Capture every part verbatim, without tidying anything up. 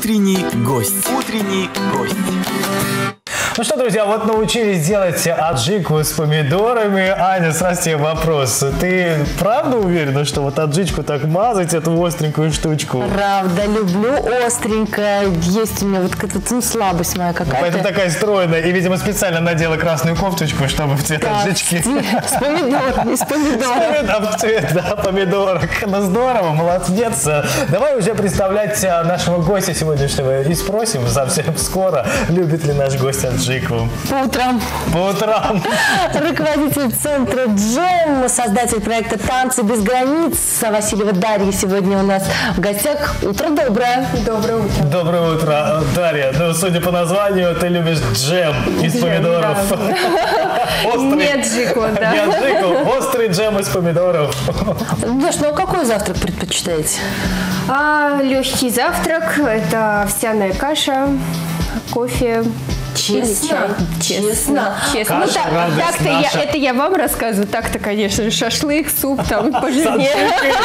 Утренний гость. Утренний гость. Ну что, друзья, вот научились делать аджику с помидорами. Аня, сразу тебе вопрос. Ты правда уверена, что вот аджичку так мазать, эту остренькую штучку? Правда, люблю остренькое. Есть у меня вот какая-то ну, слабость моя какая-то. Поэтому такая стройная. И, видимо, специально надела красную кофточку, чтобы в цвет да, аджички. С помидорами, с помидорами. В цвет, да, помидорок. Ну здорово, молодец. Давай уже представлять нашего гостя сегодняшнего и спросим совсем скоро, любит ли наш гость аджику. По утрам. По утрам. Руководитель центра Джем, создатель проекта «Танцы без границ» Васильева Дарья сегодня у нас в гостях. Утро доброе. Доброе утро. Доброе утро, Дарья. Ну, судя по названию, ты любишь джем из джем, помидоров. Да. Не аджику, да. Не аджику, острый джем из помидоров. Даш, ну а какой завтрак предпочитаете? А, легкий завтрак – это овсяная каша, кофе. Честно? Честно. Честно. Ну, так, так-то я, это я вам рассказываю. Так-то, конечно же, шашлык, суп там пожирнее.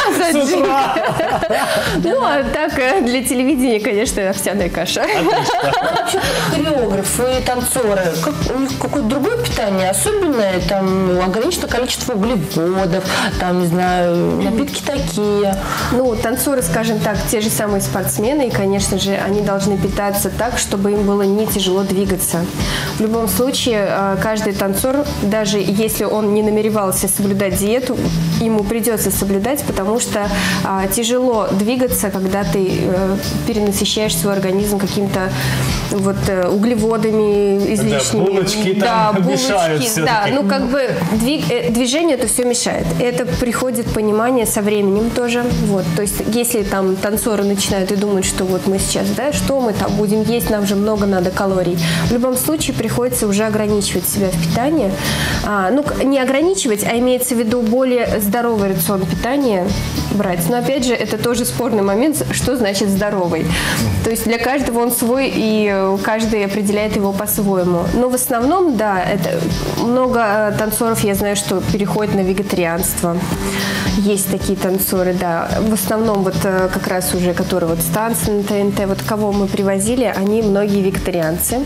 Ну, а так для телевидения, конечно, овсяная каша. Вообще хореографы и танцоры, как, у них какое-то другое питание, особенное, там ограничено количество углеводов, там, не знаю, напитки такие. Ну, танцоры, скажем так, те же самые спортсмены, и, конечно же, они должны питаться так, чтобы им было не тяжело двигаться. В любом случае, каждый танцор, даже если он не намеревался соблюдать диету, ему придется соблюдать, потому что а, тяжело двигаться, когда ты а, перенасыщаешь свой организм какими-то вот, углеводами излишними. Да, булочки да, там булочки, мешают да, все-таки. ну как бы двиг, движению это все мешает. Это приходит понимание со временем тоже. Вот, то есть, если там танцоры начинают и думают, что вот мы сейчас, да, что мы там будем есть, нам же много надо калорий. В любом случае приходится уже ограничивать себя в питании. А, ну, не ограничивать, а имеется в виду более здоровый рацион питания брать. Но опять же, это тоже спорный момент, что значит здоровый. То есть для каждого он свой, и каждый определяет его по-своему. Но в основном, да, это много танцоров, я знаю, что переходят на вегетарианство. Есть такие танцоры, да. В основном вот как раз уже, которые вот с танцы на ТНТ, вот кого мы привозили, они многие вегетарианцы.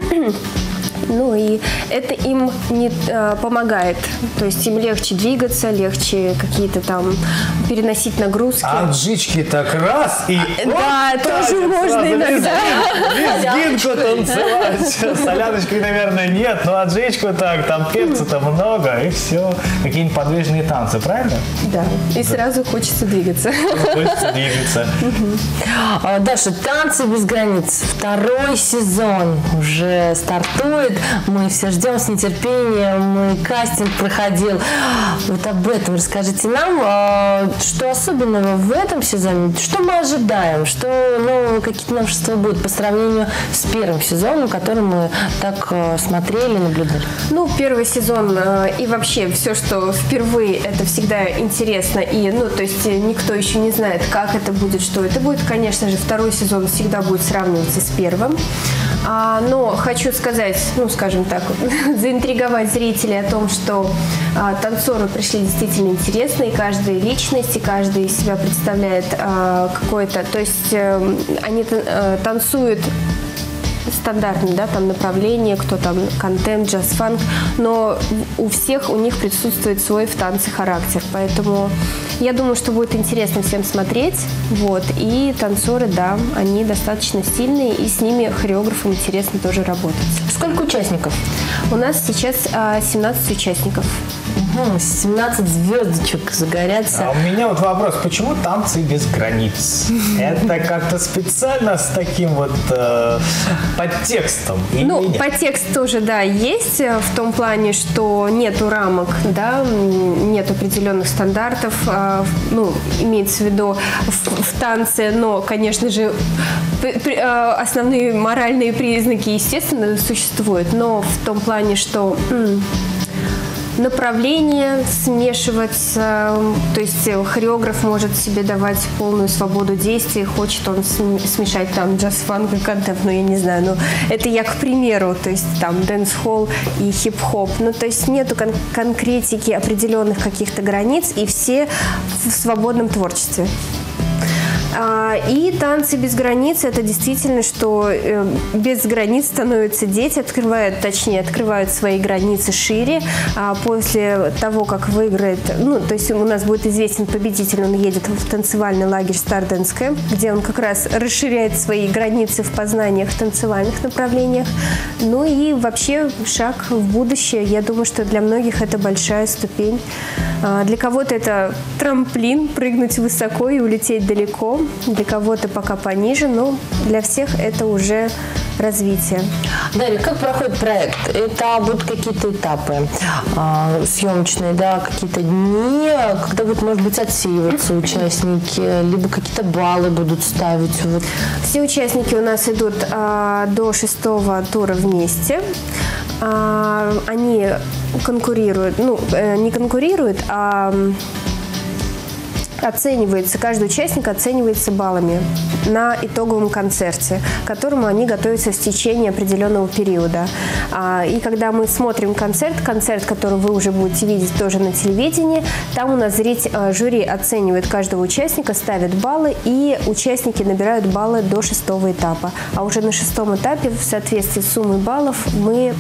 Ну и это им не а, помогает, то есть им легче двигаться, легче какие-то там переносить нагрузки. А аджички так раз и да, вот тоже можно иногда. Лезгинку танцевать. Соляночки, наверное, нет, но аджичку так, там перца-то много, и все. Какие-нибудь подвижные танцы, правильно? Да, и сразу хочется двигаться. Хочется двигаться. Даша, «Танцы без границ». Второй сезон уже стартует. Мы все ждем с нетерпением. И кастинг проходил. Вот об этом расскажите нам. Что особенного в этом сезоне? Что мы ожидаем? Что ну, какие-то новшества будут по сравнению с первым сезоном, который мы так смотрели, наблюдали? Ну, первый сезон и вообще все, что впервые, это всегда интересно. И, ну, то есть никто еще не знает, как это будет, что это будет. Конечно же, второй сезон всегда будет сравниваться с первым. А, но хочу сказать, ну, скажем так, заинтриговать зрителей о том, что а, танцоры пришли действительно интересные, каждая личность, и каждый из себя представляет а, какое-то, то есть а, они а, танцуют стандартные, да, там направления, кто там контемп, джаз-фанк, но у всех у них присутствует свой в танце характер, поэтому я думаю, что будет интересно всем смотреть, вот, и танцоры, да, они достаточно стильные, и с ними хореографам интересно тоже работать. Сколько участников? У нас сейчас а, семнадцать участников. Угу, семнадцать звездочек загорятся. А у меня вот вопрос, почему танцы без границ? Это как-то специально с таким вот э, подтекстом? Ну, подтекст тоже, да, есть в том плане, что нету рамок, да, нет определенных стандартов, э, ну, имеется в виду в, в танце, но, конечно же, при, э, основные моральные признаки, естественно, существуют, но в том плане, что направление смешиваться, то есть хореограф может себе давать полную свободу действий, хочет он смешать там джаз-фанк и контемп, ну я не знаю, но это я к примеру, то есть там дэнс-холл и хип-хоп, ну то есть нету кон- конкретики определенных каких-то границ, и все в свободном творчестве. А, и танцы без границ – это действительно, что э, без границ становятся дети, открывают, точнее, открывают свои границы шире. А после того, как выиграет, ну, то есть у нас будет известен победитель, он едет в танцевальный лагерь Stardance Camp, где он как раз расширяет свои границы в познаниях в танцевальных направлениях. Ну и вообще шаг в будущее. Я думаю, что для многих это большая ступень. А, для кого-то это трамплин, прыгнуть высоко и улететь далеко. Для кого-то пока пониже, но для всех это уже развитие. Дарья, как проходит проект? Это будут какие-то этапы а, съемочные, да, какие-то дни, когда вот, может быть, отсеиваются участники, либо какие-то баллы будут ставить? Вот. Все участники у нас идут а, до шестого тура вместе. А, они конкурируют, ну, не конкурируют, а оценивается, каждый участник оценивается баллами на итоговом концерте, к которому они готовятся в течение определенного периода. И когда мы смотрим концерт, концерт, который вы уже будете видеть тоже на телевидении, там у нас зритель, жюри оценивает каждого участника, ставит баллы, и участники набирают баллы до шестого этапа. А уже на шестом этапе, в соответствии с суммой баллов, мы,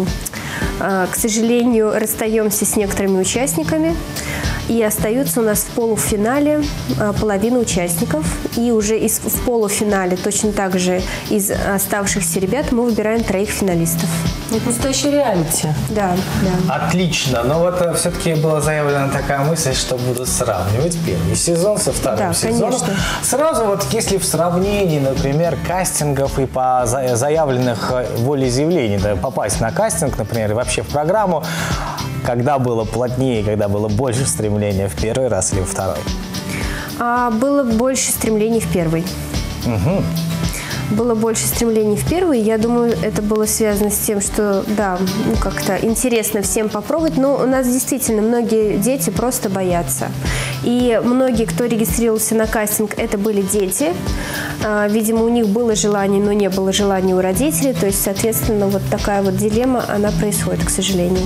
к сожалению, расстаемся с некоторыми участниками. И остаются у нас в полуфинале а, половина участников. И уже из, в полуфинале точно так же из оставшихся ребят мы выбираем троих финалистов. Это настоящий реалити. Да, да. Отлично. Но вот а, все-таки была заявлена такая мысль, что будут сравнивать первый сезон со вторым да, сезоном. Конечно. Сразу вот если в сравнении, например, кастингов и по заявленных волеизъявлений, да, попасть на кастинг, например, и вообще в программу, когда было плотнее, когда было больше стремления в первый раз или во второй? А, было больше стремлений в первый. Угу. Было больше стремлений в первый. Я думаю, это было связано с тем, что, да, ну, как-то интересно всем попробовать. Но у нас действительно многие дети просто боятся. И многие, кто регистрировался на кастинг, это были дети. А, видимо, у них было желание, но не было желания у родителей. То есть, соответственно, вот такая вот дилемма, она происходит, к сожалению.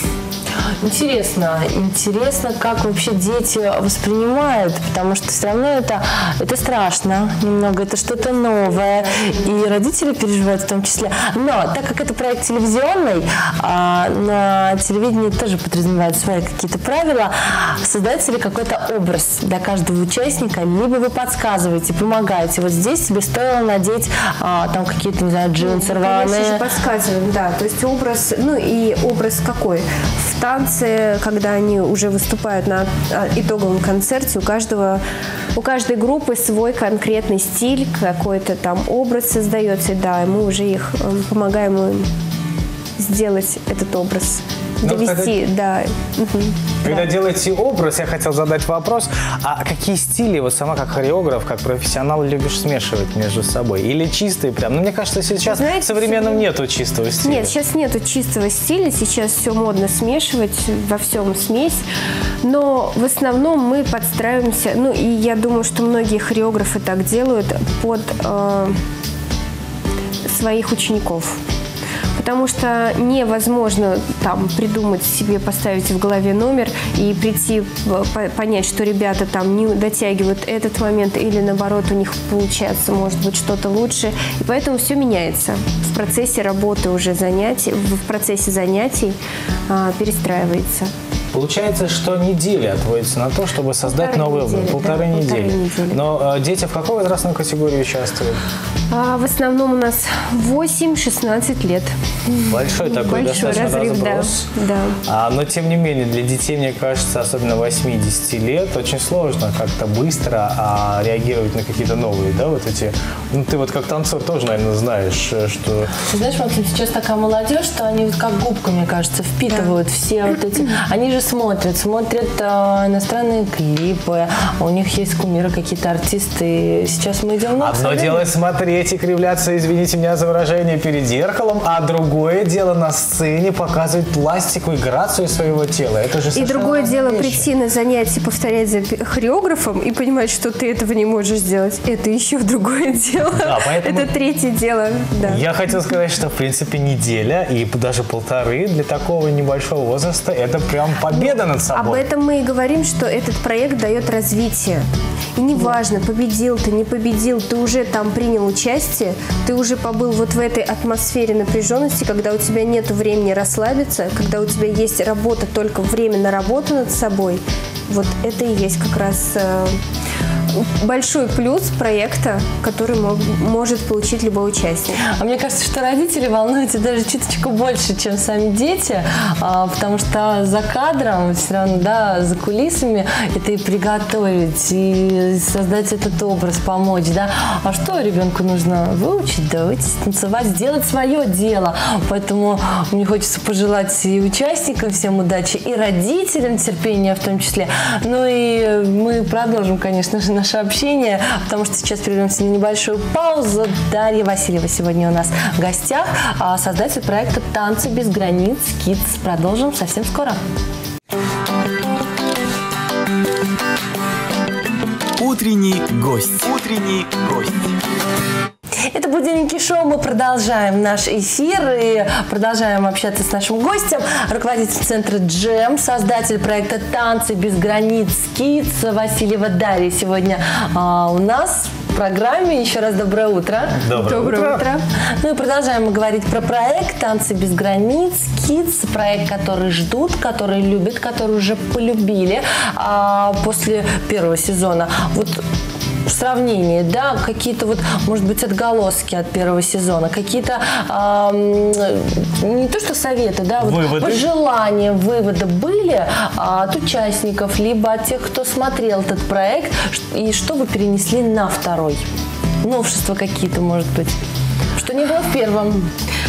Интересно, интересно, как вообще дети воспринимают, потому что все равно это, это страшно немного, это что-то новое, и родители переживают в том числе. Но так как это проект телевизионный, а на телевидении тоже подразумевают свои какие-то правила, создается ли какой-то образ для каждого участника, либо вы подсказываете, помогаете. Вот здесь тебе стоило надеть а, там какие-то, не знаю, джинсы рваные. Конечно же, подсказываем, да. То есть образ, ну и образ какой? В танце, когда они уже выступают на итоговом концерте, у каждого, у каждой группы свой конкретный стиль, какой-то там образ создается, да, и мы уже их помогаем им сделать этот образ. Довести, когда, да. Угу. Когда да. делаете образ, я хотел задать вопрос, а какие стили вот сама как хореограф, как профессионал любишь смешивать между собой? Или чистые прям? Ну, мне кажется, сейчас Знаете, в современном сегодня... нету чистого стиля. Нет, сейчас нету чистого стиля, сейчас все модно смешивать, во всем смесь, но в основном мы подстраиваемся, ну, и я думаю, что многие хореографы так делают под э, своих учеников. Потому что невозможно там придумать себе, поставить в голове номер и прийти, понять, что ребята там не дотягивают этот момент или наоборот у них получается, может быть, что-то лучше. И поэтому все меняется. В процессе работы уже занятий, в процессе занятий а, перестраивается. Получается, что неделя отводится на то, чтобы создать полторы новый недели, образ. Полторы да, недели. полторы недели. Но э, дети в какой возрастной категории участвуют? А, в основном у нас восемь-шестнадцать лет. Большой такой Большой достаточно разрыв, разброс. да, да. А, но тем не менее, для детей, мне кажется, особенно восьмидесяти лет, очень сложно как-то быстро а, реагировать на какие-то новые, да, вот эти. Ну, ты вот как танцор тоже, наверное, знаешь, что. Ты знаешь, Максим, сейчас такая молодежь, что они вот как губка, мне кажется, впитывают да. все вот эти. Они же смотрят, смотрят а, иностранные клипы, у них есть кумиры, какие-то артисты. Сейчас мы идем на Одно дело смотреть и кривляться, извините меня за выражение, перед зеркалом, а другое дело на сцене показывать пластику и грацию своего тела. Это же и другое дело вещи. Прийти на занятия, повторять за хореографом и понимать, что ты этого не можешь сделать. Это еще другое дело. понял. Да, поэтому... Это третье дело. Да. Я хотел сказать, что, в принципе, неделя и даже полторы для такого небольшого возраста – это прям победа над собой. Об этом мы и говорим, что этот проект дает развитие. И неважно, победил ты, не победил, ты уже там принял участие, ты уже побыл вот в этой атмосфере напряженности, когда у тебя нет времени расслабиться, когда у тебя есть работа, только время на работу над собой. Вот это и есть как раз э, большой плюс проекта, который мог, может получить любой участник. А мне кажется, что родители волнуются даже чуточку больше, чем сами дети, а, потому что за кадром, все равно, да, за кулисами это и приготовить, и создать этот образ, помочь, да. А что ребенку нужно? Выучить, да, выйти, танцевать, сделать свое дело. Поэтому мне хочется пожелать и участникам всем удачи, и родителям терпения в том числе. Ну и мы продолжим, конечно же, наше общение, потому что сейчас прервемся на небольшую паузу. Дарья Васильева сегодня у нас в гостях, создатель проекта «Танцы без границ Kids». Продолжим совсем скоро. Утренний гость. Утренний гость. Это «Будильники шоу». Мы продолжаем наш эфир и продолжаем общаться с нашим гостем, руководитель центра «Джем», создатель проекта «Танцы без границ Kids» Васильева Дарья сегодня а, у нас в программе. Еще раз доброе утро. Доброе, доброе утро. утро. Ну и продолжаем мы говорить про проект «Танцы без границ Kids», проект, который ждут, который любят, который уже полюбили а, после первого сезона. Вот в сравнении, да, какие-то вот, может быть, отголоски от первого сезона, какие-то э, не то что советы, да, вот выводы. Пожелания, выводы были а, от участников, либо от тех, кто смотрел этот проект, и что вы перенесли на второй? Новшества какие-то, может быть, что не было в первом?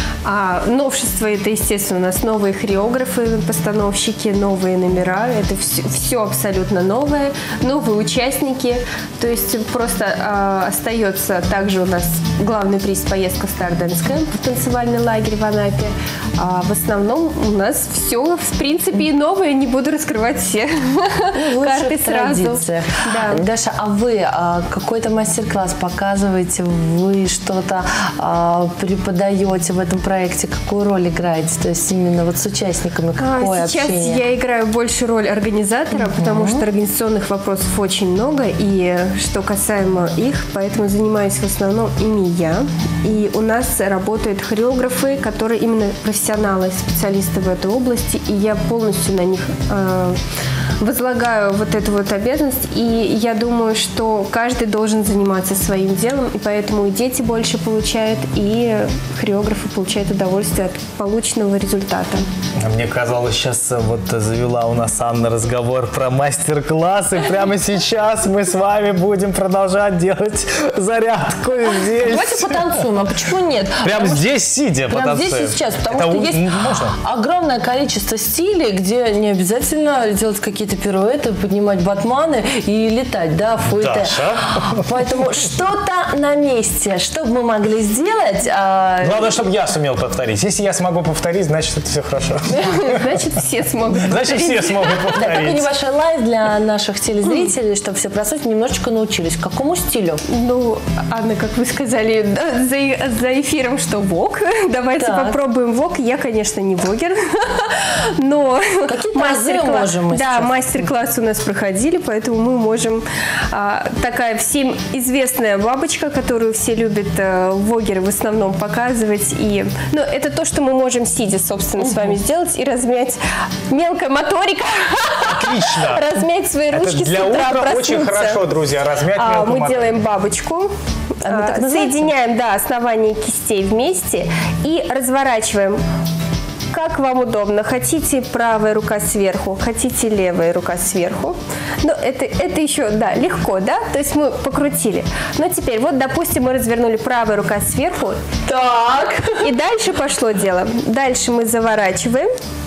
А новшество – это, естественно, у нас новые хореографы, постановщики, новые номера. Это все, все абсолютно новое, новые участники. То есть просто а, остается также у нас главный приз поездка в Star Dance Camp, в танцевальный лагерь в Анапе. А в основном у нас все, в принципе, и новое. Не буду раскрывать все ну, карты сразу. Да. Даша, а вы а, какой-то мастер-класс показываете? Вы что-то а, преподаете в этом проекте? проекте какую роль играете? То есть именно вот с участниками какое а, сейчас общение? Я играю больше роль организатора, uh-huh. потому что организационных вопросов очень много, и что касаемо их, поэтому занимаюсь в основном ими я. И у нас работают хореографы, которые именно профессионалы, специалисты в этой области, и я полностью на них э, возлагаю вот эту вот обязанность, и я думаю, что каждый должен заниматься своим делом, и поэтому и дети больше получают, и хореографы получают удовольствие от полученного результата. Мне казалось, сейчас вот завела у нас Анна разговор про мастер-классы. Прямо сейчас мы с вами будем продолжать делать зарядку здесь. Давайте потанцуем, а почему нет? Прямо потому здесь сидя прямо потанцуем. здесь и сейчас, потому Это что у... есть можно? огромное количество стилей, где не обязательно делать какие-то пируэты, поднимать батманы и летать, да, фуэте. Даша. Поэтому что-то на месте, что бы мы могли сделать. А... Главное, чтобы я сумел повторить. Если я смогу повторить, значит, это все хорошо. Значит, все смогут повторить. Значит, все смогут повторить. Да, такой небольшой лайв для наших телезрителей, чтобы все процессы немножечко научились. К какому стилю? Ну, Анна, как вы сказали да, за, за эфиром, что вок. Давайте так. попробуем вок. Я, конечно, не вогер, но мастер-класс, да, мастер-класс у нас проходили, поэтому мы можем а, такая всем известная бабочка, которую все любят а, вогеры в основном показывать. И, ну, это то, что мы можем сидя, собственно, угу. с вами сделать и размять мелкая моторика. Отлично. Размять свои ручки это для с утра, утра проснуться. Очень хорошо, друзья, размять а, мелкую Мы моторику. делаем бабочку. А, соединяем, да, основание кистей вместе и разворачиваем. Как вам удобно. Хотите правая рука сверху, хотите левая рука сверху. Но это, это еще, да, легко, да? То есть мы покрутили. Но теперь, вот, допустим, мы развернули правая рука сверху. Так. И дальше пошло дело. Дальше мы заворачиваем.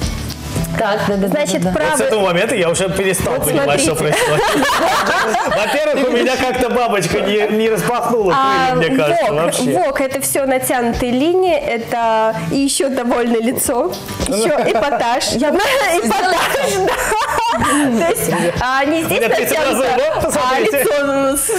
Так, да, да, Значит, да, да. правый... Вот с этого момента я уже перестал вот понимать, смотрите. что происходит. Во-первых, у меня как-то бабочка не, не распахнула а, крылья, мне кажется, вок, вообще. Вок – это все натянутые линии, это и еще довольное лицо, еще эпатаж. Эпатаж, да. То есть а, не здесь натянуто, а лицо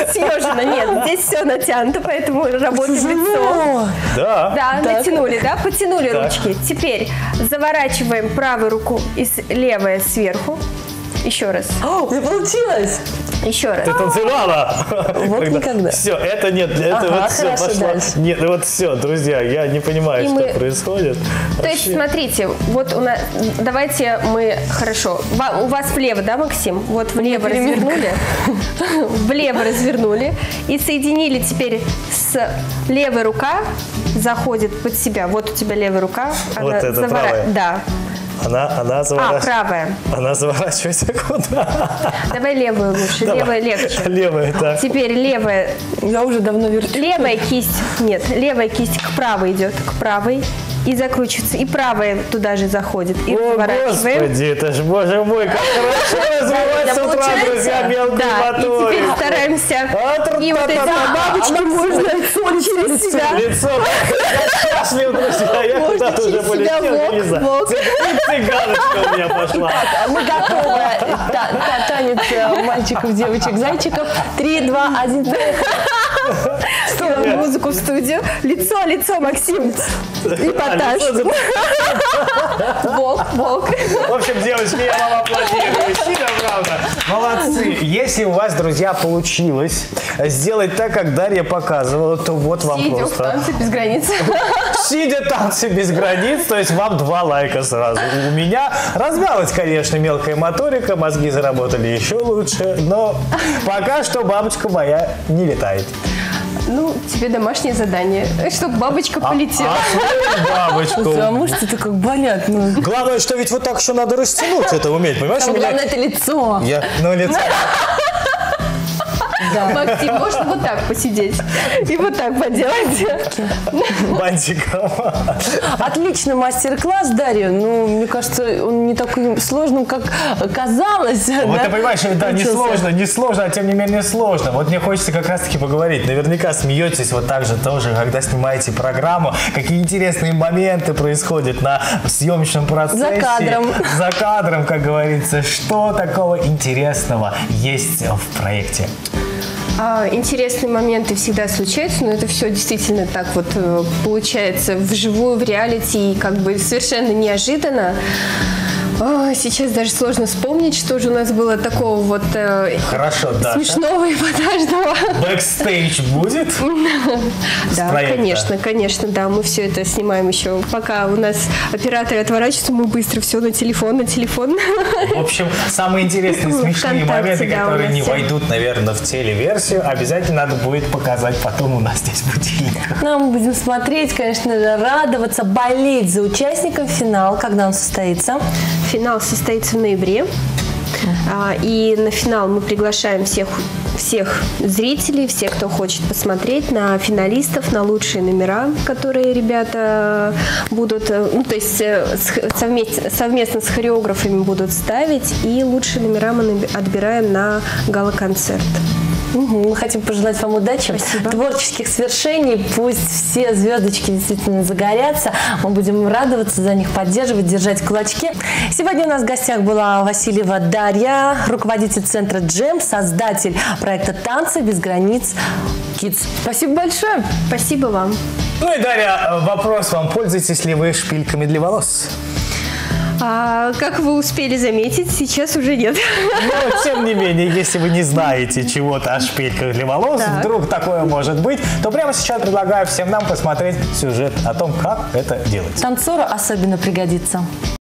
съежено. Нет, здесь все натянуто, поэтому работаем лицом. Да. Да, Так. натянули, да, потянули Так. ручки. Теперь заворачиваем правую руку и левая сверху. Еще раз. О, у меня получилось! Еще раз. Ты танцевала. Вот никогда. Все, это нет, это Ага, вот все хорошо, пошло. дальше. Нет, вот все, друзья, я не понимаю, И что мы- происходит. То есть, смотрите, вот у нас, давайте мы, хорошо, Ва- у вас влево, да, Максим? Вот влево развернули, влево развернули и соединили теперь с левой рука заходит под себя. Вот у тебя левая рука. Вот она это завора- правая? Да. Она, она А, заворачивается. правая. Она заворачивается куда? Давай левую лучше, Давай. левая легче. Левая, так. Теперь левая, Я уже давно верчу. левая кисть, нет, левая кисть к правой идет, к правой. И закручивается, и правая туда же заходит. И О, разворачиваем. Господи, это ж, боже мой, как хорошо развивать с утра, получается? друзья, мелкую Да, и моторику. теперь стараемся. А, И вот эти тра-та-та-та. бабочки можно через себя. Лицо. Я счастлив, друзья, я Можете куда-то уже через себя полетел, я не вок, знаю. вок. Цыганочка у меня пошла. А мы готовы. Та- та- Танец э, мальчиков, девочек, зайчиков. Три, два, один. Ставим музыку в студию. Лицо, лицо, Максим. Эпатаж. лицо за- Бок, бок. В общем, девочки, я вам аплодирую. Сильно, правда. Молодцы. Если у вас, друзья, получилось сделать так, как Дарья показывала, то вот вам Идем в просто... танцы без границ. Сидя танцы без границ, то есть вам два лайка сразу. У меня размялась, конечно, мелкая моторика, мозги заработали еще лучше, но пока что бабочка моя не летает. Ну, тебе домашнее задание, чтобы бабочка полетела. А свою бабочку. А мышцы-то как болят. Ну. Главное, что ведь вот так еще надо растянуть это уметь, понимаешь? У Самое меня... главное, это лицо. Я, ну, лицо. Максим, можно вот так посидеть и вот так поделать. Бантиком. Отличный мастер-класс, Дарья. Ну, мне кажется, он не такой сложным, как казалось. Вот да? ты понимаешь, да, не Получился. сложно, не сложно, а тем не менее сложно. Вот мне хочется как раз-таки поговорить. Наверняка смеетесь вот так же тоже, когда снимаете программу. Какие интересные моменты происходят на съемочном процессе. За кадром. За кадром, как говорится. Что такого интересного есть в проекте? А, интересные моменты всегда случаются, но это все действительно так вот э, получается вживую, в реалити, и как бы совершенно неожиданно. А, сейчас даже сложно вспомнить, что же у нас было такого вот э, Хорошо, Даша. смешного и эпатажного. Бэкстейдж будет? С Да, проекта? конечно, конечно, да, мы все это снимаем еще. Пока у нас операторы отворачиваются, мы быстро все на телефон, на телефон. В общем, самые интересные, смешные ВКонтакте, моменты, да, у которые нас не все. войдут, наверное, в телеверсию, обязательно надо будет показать потом у нас здесь будильник. Ну, а мы будем смотреть, конечно же, радоваться, болеть за участников финала, когда он состоится. Финал состоится в ноябре. А, И на финал мы приглашаем всех, всех зрителей, всех, кто хочет посмотреть, на финалистов, на лучшие номера, которые ребята будут, э, ну, то есть э, с- совместно, совместно с хореографами будут ставить, и лучшие номера мы наби- отбираем на гала-концерт. Мгм. Мы хотим пожелать вам удачи, Спасибо. творческих свершений. Пусть все звездочки действительно загорятся. Мы будем радоваться за них, поддерживать, держать кулачки. Сегодня у нас в гостях была Васильева Дарья, руководитель центра «Джем», создатель проекта «Танцы без границ Kids». Спасибо большое. Спасибо вам. Ну и, Дарья, вопрос вам. Пользуетесь ли вы шпильками для волос? А, как вы успели заметить, сейчас уже нет. Но, тем не менее, если вы не знаете чего-то о шпильках для волос, Так. вдруг такое может быть, то прямо сейчас предлагаю всем нам посмотреть сюжет о том, как это делать. Танцору особенно пригодится.